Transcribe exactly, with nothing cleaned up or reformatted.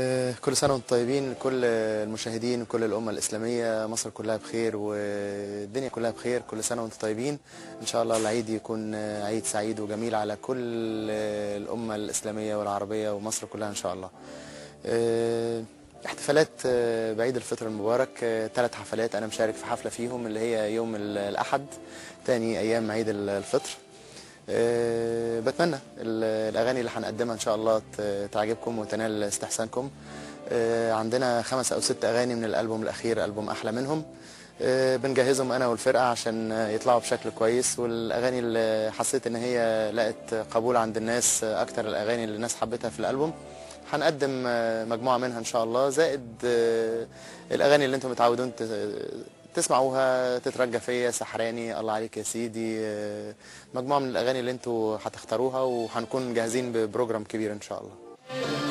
آه، كل سنة وانتم طيبين، كل المشاهدين وكل الأمة الإسلامية، مصر كلها بخير والدنيا كلها بخير. كل سنة وانتم طيبين. إن شاء الله العيد يكون عيد سعيد وجميل على كل الأمة الإسلامية والعربية ومصر كلها إن شاء الله. آه، احتفالات آه، بعيد الفطر المبارك، ثلاث حفلات أنا مشارك في حفلة فيهم اللي هي يوم الأحد تاني أيام عيد الفطر. أه بتمنى الأغاني اللي هنقدمها إن شاء الله تعجبكم وتنال استحسانكم. أه عندنا خمس أو ست أغاني من الألبوم الأخير، ألبوم أحلى منهم. أه بنجهزهم أنا والفرقة عشان يطلعوا بشكل كويس، والأغاني اللي حسيت إن هي لقت قبول عند الناس أكتر الأغاني اللي الناس حبتها في الألبوم هنقدم مجموعة منها إن شاء الله، زائد الأغاني اللي أنتم متعودون تسمعوها، تترجى فيا، سحراني، الله عليك يا سيدي، مجموعة من الأغاني اللي أنتم هتختاروها، وهنكون جاهزين ببروجرام كبير إن شاء الله.